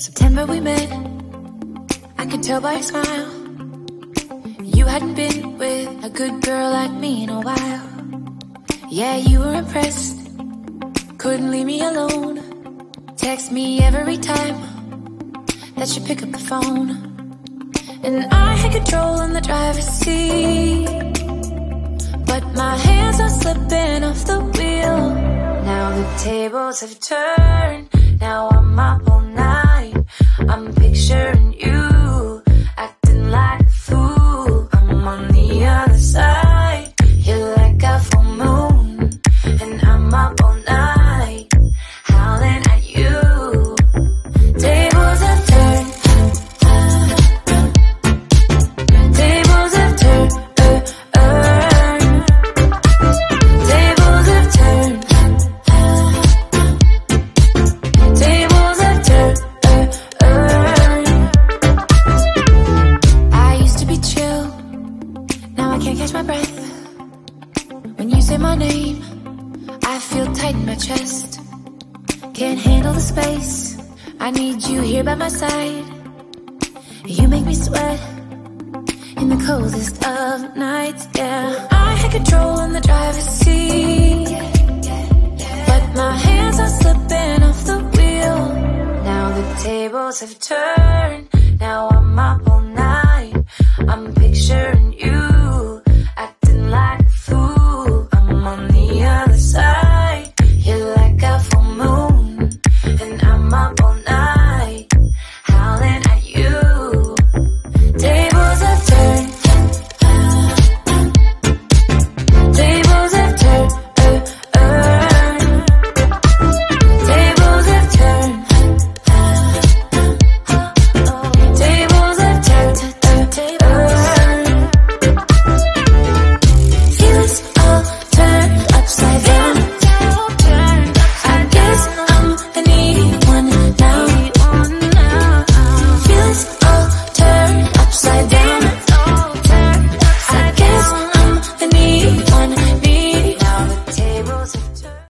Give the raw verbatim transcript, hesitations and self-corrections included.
September we met, I could tell by your smile. You hadn't been with a good girl like me in a while. Yeah, you were impressed, couldn't leave me alone. Text me every time that you pick up the phone. And I had control in the driver's seat, but my hands are slipping off the wheel. Now the tables have turned, now I'm up all night. I'm picturing you, acting like a fool. I'm on the other side, you're like a full moon, and I'm up all night, howling at you. Tables have turned, tables have turned, uh, uh. Tables have turned, tables have turned, uh, uh. I used to be chill, now I can't catch my breath. When you say my name, I feel tight in my chest. Can't handle the space, I need you here by my side. You make me sweat in the coldest of nights, yeah. I had control in the driver's seat, but my hands are slipping off the wheel. Now the tables have turned, now I'm up